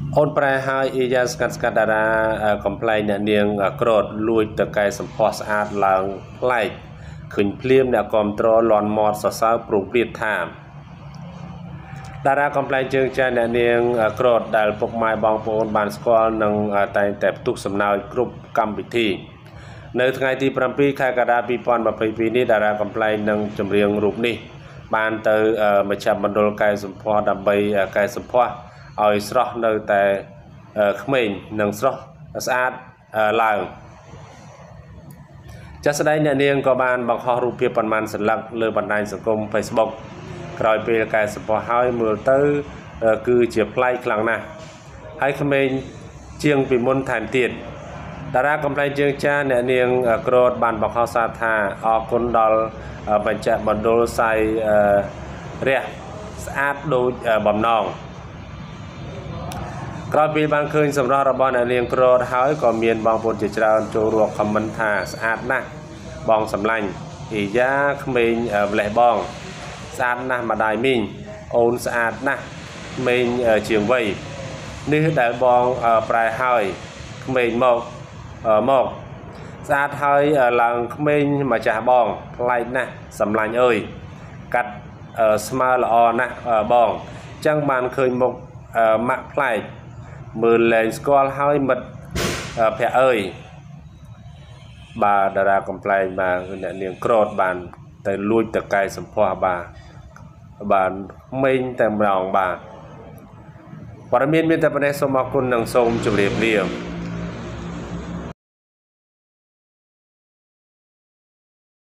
អូនប្រែហើយអ៊ីយ៉ាស្កាត់ស្កាត់តារាកំ pl ែងអ្នកនាងក្រតលួចតកែសម្ផស្សស្អាតឡើងប្លែកឃើញភ្លាមអ្នកគ្រប់ត្រលន់មាត់សរសើរព្រោងព្រាតថាតារាកំ pl ែងជើងចាស់អ្នកនាងក្រតដែលពុកម៉ែបងប្អូនបានស្គាល់នឹងតែងតែផ្ទុះសំណើចគ្រប់កម្មវិធីនៅថ្ងៃទី7ខែកក្កដា2022នេះតារាកំ pl ែងនឹងចម្រៀងរូបនេះបានទៅមជ្ឈមណ្ឌលកែសម្ផស្សដើម្បីកែសម្ផស្សឲ្យស្រស់នៅតែក្មេងនិងស្រស់ស្អាតឡើងចាស់ស្ដែងអ្នកនាងក៏បានបង្ហោះរូបភាពប៉ុន្មានសន្លឹកលើបណ្ដាញសង្គម Facebook ក្រោយពេលកែសម្ផស្សហើយមើលទៅគឺជាប្លែកខ្លាំងណាស់ហើយក្មេងជាងពីមុនថែមទៀតតារាកំ pl ែងជើងចាស់អ្នកនាងក្រតបានបង្ហោះសារថាអរគុណដល់បញ្ចមណ្ឌលសាយរះស្អាតដូចបំណងក្រោយពីបានឃើញសម្រស់របស់អ្នកនាងក្រតហើយក៏មានបងប្អូនជាច្រើនចូលរួមខមមិនថាស្អាតណាស់បងសម្លាញ់អ៊ីយ៉ាក្មេងម្លេះបងស្អាតណាស់ម្ដាយមីងអូនស្អាតណាស់ក្មេងជាងវ័យនេះដែលបងប្រែហើយក្មេងមកស្អាតហើយឡើងក្មេងម្ចាស់បងប្លែកណាស់សម្លាញ់អើយកាត់ស្មើល្អណាស់បងចឹងបានឃើញមុខម៉ាក់ប្លែកមើលលែងស្គាល់ហើយមិត្តភ័ក្រអើយបាទតារាកំ pl ែងបាទអ្នកនាងក្រតបានទៅលួចតកែសម្ផស្សបាទមេងតែម្ដងបាទព័ត៌មានមានតែប៉ុណ្ណេះសូមអរគុណនិងសូមជម្រាបលា